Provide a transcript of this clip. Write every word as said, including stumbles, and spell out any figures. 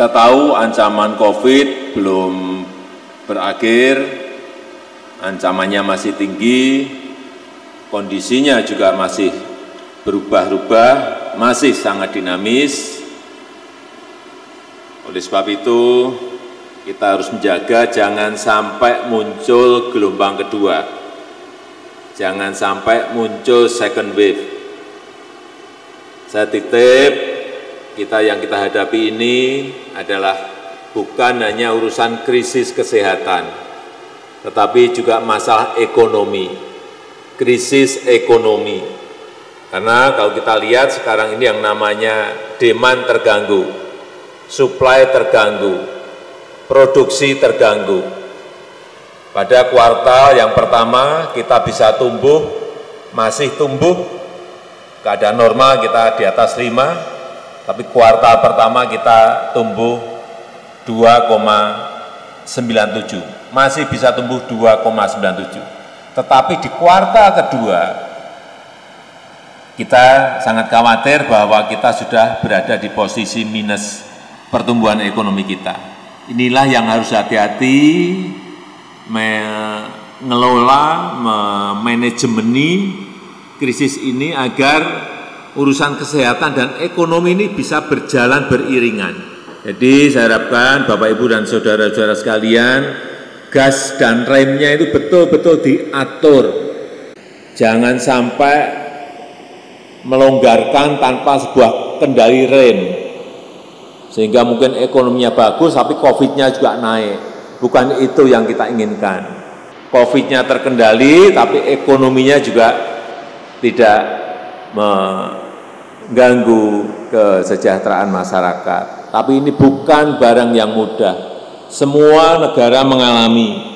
Kita tahu ancaman COVID belum berakhir, ancamannya masih tinggi, kondisinya juga masih berubah-ubah, masih sangat dinamis. Oleh sebab itu, kita harus menjaga jangan sampai muncul gelombang kedua, jangan sampai muncul second wave. Saya titip, kita yang kita hadapi ini adalah bukan hanya urusan krisis kesehatan, tetapi juga masalah ekonomi, krisis ekonomi. Karena kalau kita lihat sekarang ini yang namanya demand terganggu, supply terganggu, produksi terganggu. Pada kuartal yang pertama kita bisa tumbuh, masih tumbuh, keadaan normal kita di atas lima, tapi kuartal pertama kita tumbuh dua koma sembilan tujuh, masih bisa tumbuh dua koma sembilan tujuh. Tetapi di kuartal kedua, kita sangat khawatir bahwa kita sudah berada di posisi minus pertumbuhan ekonomi kita. Inilah yang harus hati-hati mengelola, memanajemeni krisis ini agar urusan kesehatan dan ekonomi ini bisa berjalan beriringan. Jadi saya harapkan Bapak Ibu dan saudara-saudara sekalian, gas dan remnya itu betul-betul diatur. Jangan sampai melonggarkan tanpa sebuah kendali rem, sehingga mungkin ekonominya bagus tapi COVID-nya juga naik. Bukan itu yang kita inginkan. COVID-nya terkendali tapi ekonominya juga tidak mengganggu kesejahteraan masyarakat. Tapi ini bukan barang yang mudah. Semua negara mengalami